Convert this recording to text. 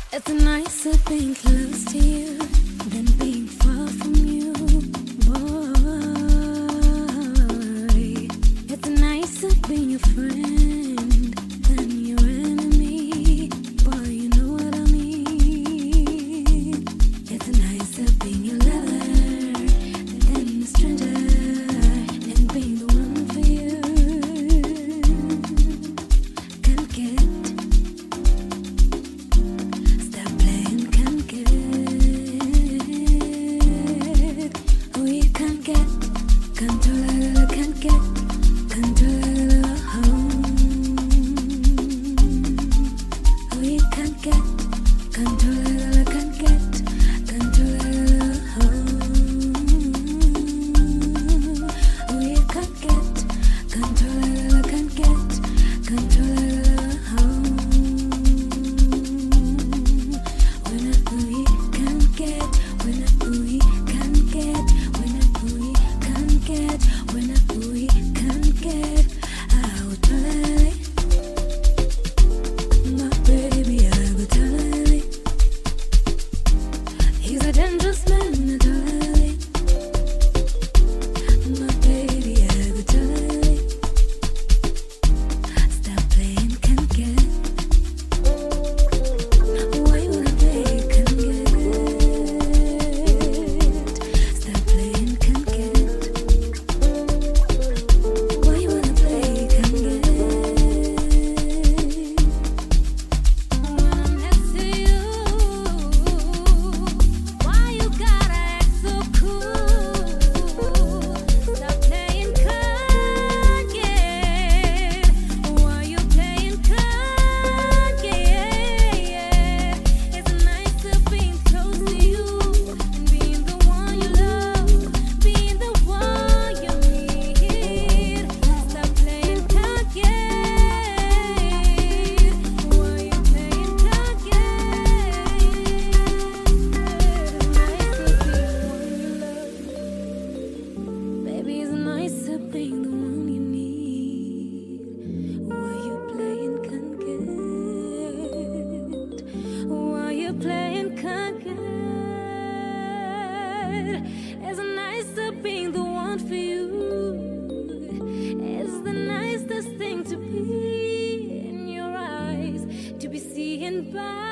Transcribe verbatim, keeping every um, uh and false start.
It's nicer being close to you than being far from you, boy. It's nicer being your friend than your enemy, boy, you know what I mean. It's nicer being your lover than a stranger and being the one for you. Can't get being the one you need. Why you playing can't get? Why you playing can't get? It's nicer being the one for you. It's the nicest thing to be in your eyes, to be seeing by.